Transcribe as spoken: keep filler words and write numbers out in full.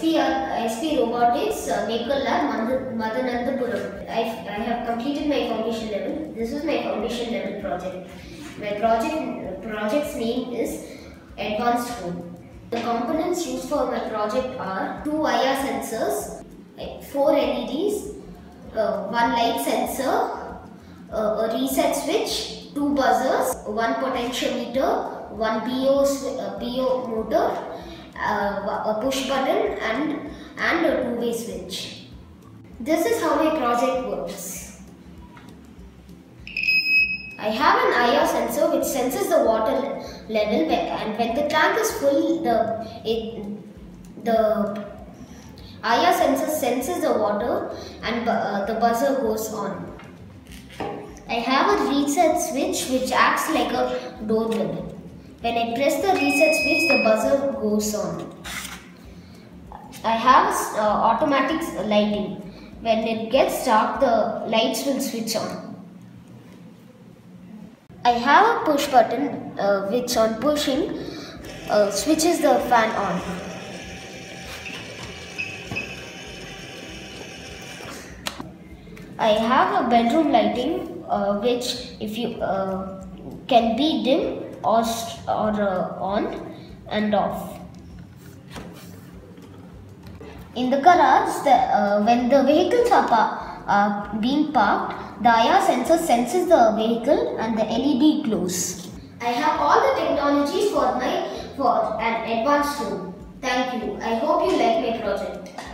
P, uh, S P Robotics uh, Maker Lab, Madanandapuram. I, I have completed my foundation level. This is my foundation level project. My project project's name is Advanced Home. The components used for my project are two I R sensors, four L E Ds, uh, one light sensor, uh, a reset switch, two buzzers, one potentiometer, one P O, uh, P O motor, uh, a push button and, and a two-way switch. This is how my project works. I have an I R sensor which senses the water level, and when the tank is full, the, it, the I R sensor senses the water and uh, the buzzer goes on. I have a reset switch which acts like a doorbell. When I press the reset switch, the buzzer goes on. I have uh, automatic lighting. When it gets dark, the lights will switch on. I have a push button uh, which on pushing uh, switches the fan on. I have a bedroom lighting uh, which if you uh, can be dim or, or uh, on and off. In the garage, the, uh, when the vehicles are pa uh, being parked, the I R sensor senses the vehicle and the L E D glows. I have all the technologies for my for an advanced home. Thank you. I hope you like my project.